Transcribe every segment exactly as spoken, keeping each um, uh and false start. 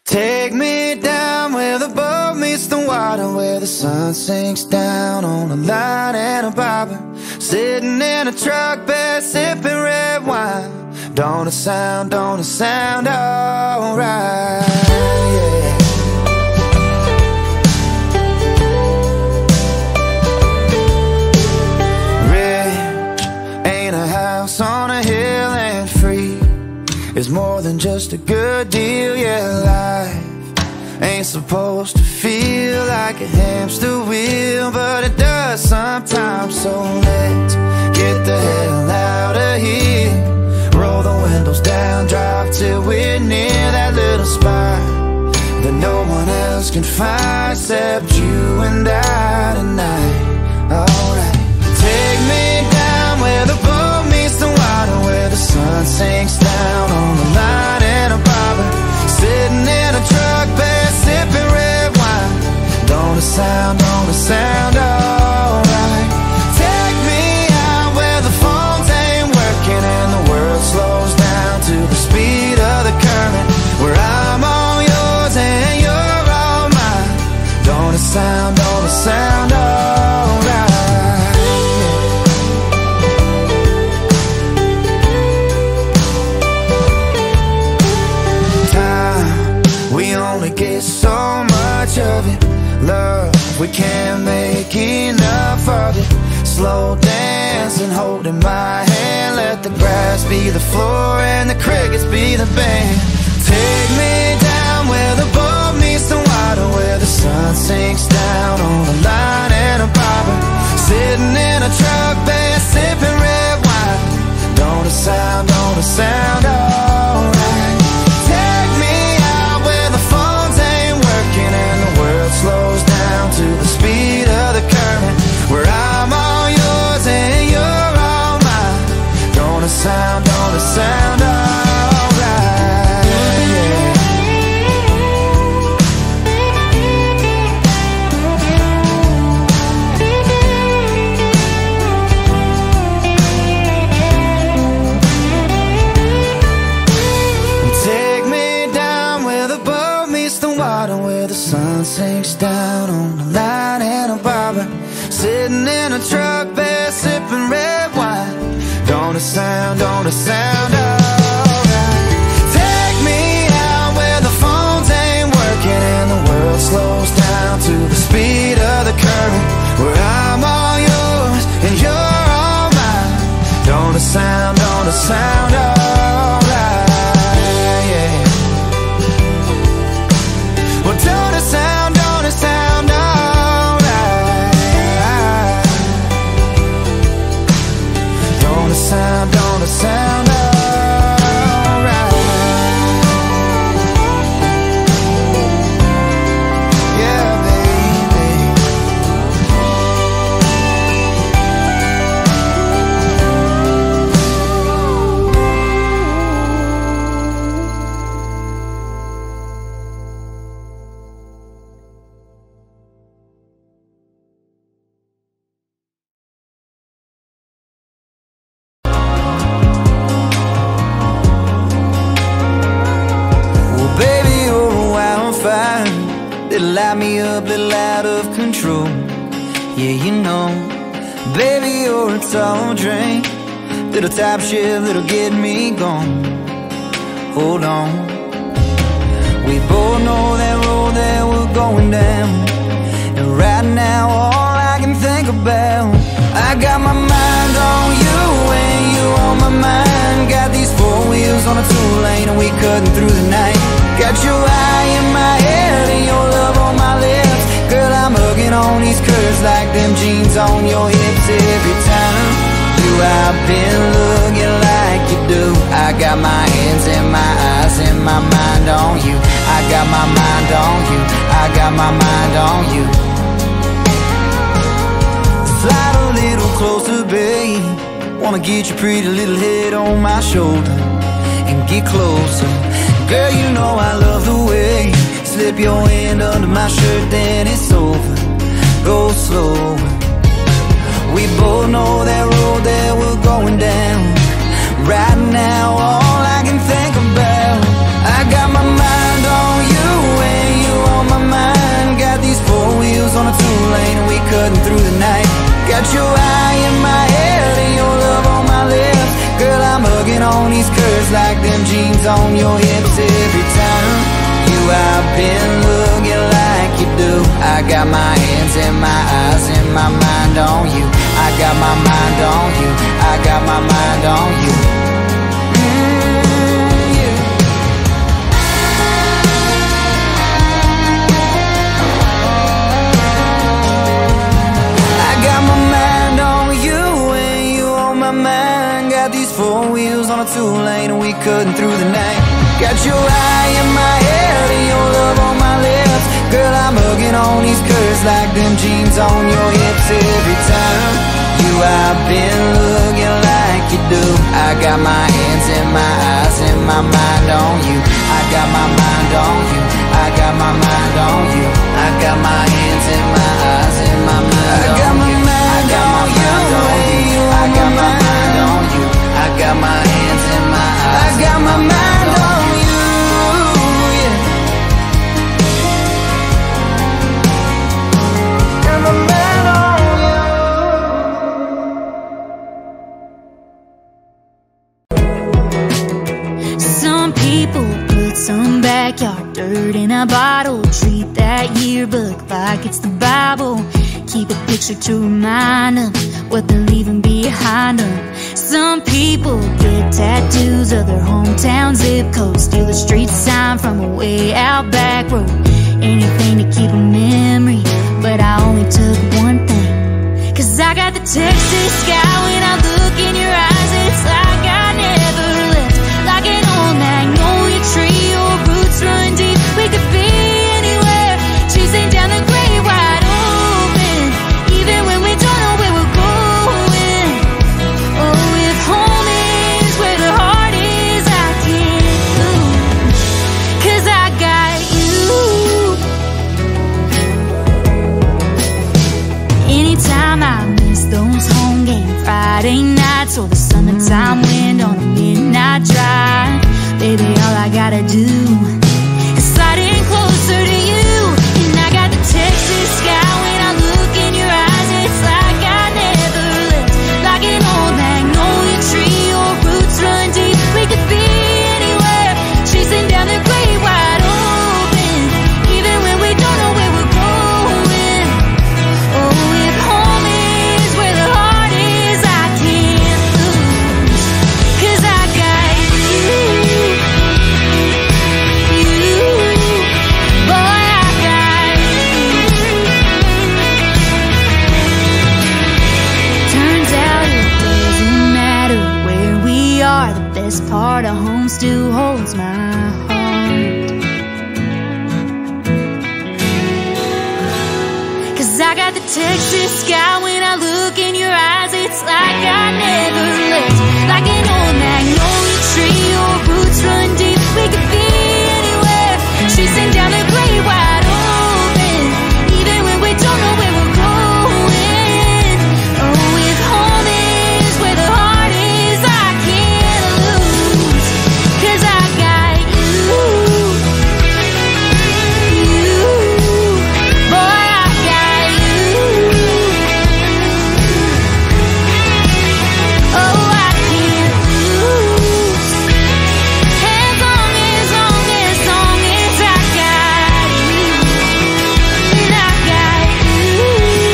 Take me down where the boat meets the water, where the sun sinks down on a line and a bobber. Sitting in a truck bed, sipping red wine. Don't it sound, don't it sound alright, yeah. Rich ain't a house on a hill, and free is more than just a good deal, yeah. Life ain't supposed to feel like a hamster wheel, but it does sometimes, so let's get the hell out of here. Roll the windows down, drive till we're near that little spot that no one else can find except you and I tonight. Alright, take me down where the boat meets the water, where the sun sinks down on the line and a bobber. Sitting in a truck bed, sipping red wine. Don't it sound, don't it sound alright. Take me out where the phones ain't working and the world slows down to the speed of the current, where I'm all yours and you're all mine. Don't it sound, don't it sound alright. Get so much of it, love, we can't make enough of it. Slow dancing, holding my hand, let the grass be the floor and the crickets be the band. Take me down where the boat meets the water, where the sun sinks down on the line and a bobber. Sitting in a truck bed, sipping red wine. Don't it sound, don't it sound alright. Take me out where the phones ain't working and the world slows down to the speed of the current, where I'm all yours and you're all mine. Don't it sound, don't it sound alright, yeah. Take me down where the boat meets the water, where the sun sinks down on the line and a bobber. Sitting in a truck bed, sipping red wine. Don't it sound, don't it sound alright. Take me out where the phones ain't working and the world slows down to the speed of the current, where I'm all yours and you're all mine. Don't it sound, don't it sound alright, yeah. Well, don't it sound, don't it sound alright. Don't it sound, don't it sound alright. Yeah, baby. That'll light me up, little out of control. Yeah, you know, baby, you're a tall drink, little top shift that'll get me gone. Hold on, we both know that road that we're going down, and right now all I can think about, I got my mind on you and you on my mind. Got these four wheels on a two-lane and we cutting through the night. Got your eye in my head and your love on my lips. Girl, I'm hugging on these curves like them jeans on your hips. Every time you I've been looking like you do. I got my hands and my eyes and my mind on you. I got my mind on you. I got my mind on you. Slide a little closer, babe. Wanna get your pretty little head on my shoulder and get closer. Girl, you know I love the way you slip your hand under my shirt, then it's over. Go slow. We both know that road that we're going down. Right now, all I can think about, I got my mind on you on your hips every time you out been looking like you do. I got my hands and my eyes and my mind on you. I got my mind on you. I got my mind on you. Mm, yeah. I got my mind on you and you on my mind. Got these four wheels on a two-lane and we cutting through the night. Got your eye in my head and your love on my lips. Girl, I'm hugging on these curves like them jeans on your hips every time you out been looking like you do. I got my hands and my eyes and my mind on you. I got my mind on you. I got my mind on you. I got my hands and my eyes and my mind on you. I got my mind on you. I got my mind on you. I got my hands and my eyes. I got my mind on you. Yeah. Got my mind on you. Some people put some backyard dirt in a bottle, treat that yearbook like it's the Bible. Keep a picture to remind them what they're leaving behind them. Some people get tattoos of their hometown zip code, steal a street sign from a way out back road. Anything to keep a memory, but I only took one thing. Cause I got the Texas sky when I look in your eyes. It's like I never left, like an old magnolia tree. Your roots run deep, we could be anywhere, chasing down the great wide open, even when we don't know where we're going. Oh, if home is where the heart is, I can't lose, cause I got you. Anytime I miss those home game Friday nights or the summertime wind on a midnight drive, baby, all I gotta do is slide in closer to you. And I got the Texas sky when I look in your eyes. It's like I never left, like an old magnolia tree. Your roots run deep, we could be anywhere, chasing down the great wide open, even when we don't know where we're going. Oh, if home is where the heart is, I can't lose, cause I got you. You, boy, I got you. Turns out it doesn't matter where we are, the best part of home still holds my heart. Cause I got the Texas sky when I look in your eyes. It's like I never left, like an old magnolia tree. Your roots run deep, we could be anywhere, chasing down the great wide open, even when we don't know where we're going. Oh, if home is where the heart is, I can't lose, cause I got you. You, boy, I got you. Oh, I can't lose, as long as, long as, long as I got you. And I got you.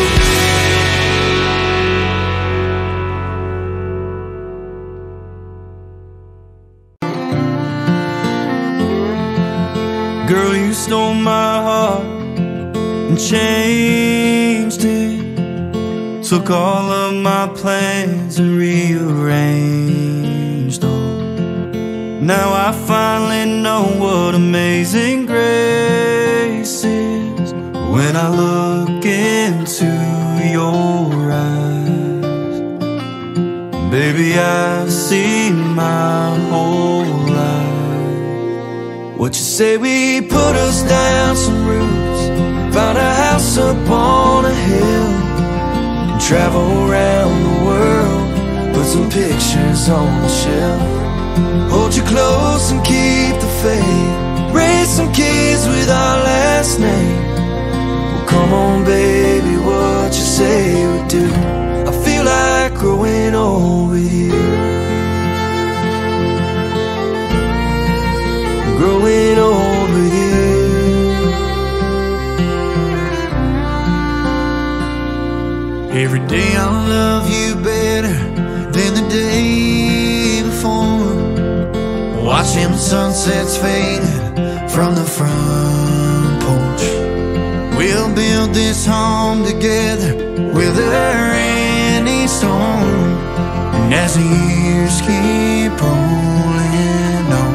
Girl, you stole my heart and changed it. Took all of my plans and rearranged them. Now I finally know what amazing grace is. When I look into your eyes, baby, I see my whole life. What you say we put us down some roots, found a house up on a hill, and travel around the world, put some pictures on the shelf. Hold you close and keep the faith, raise some kids with our last name. Well, come on baby, what you say we do, I feel like growing old with you. the sunset's fading from the front porch. We'll build this home together with her any storm. And as the years keep rolling on,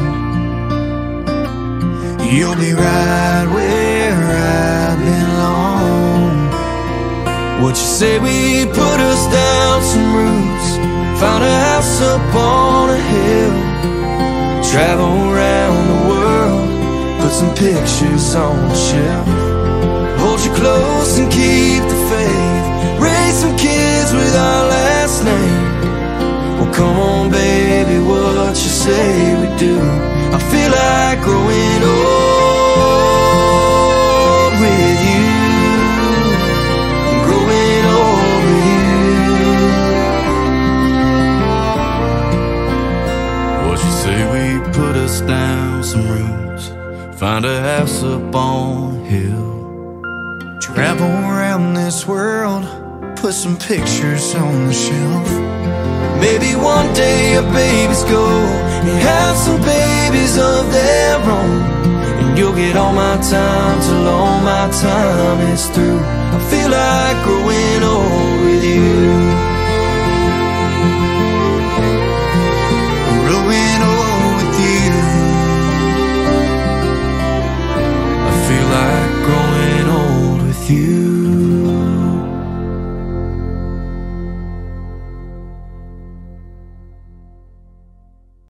you'll be right where I belong. What you say we put us down some roots, found a house up on a hill, travel around the world, put some pictures on the shelf, hold you close and keep the faith, raise some kids with our last name. Well, come on baby, what you say we do? I feel like growing old with you, growing old with you. What you say we put us down some roots, find a house up on a hill, travel around this world, put some pictures on the shelf. Maybe one day our babies go and have some babies of their own, and you'll get all my time till all my time is through. I feel like growing old with you.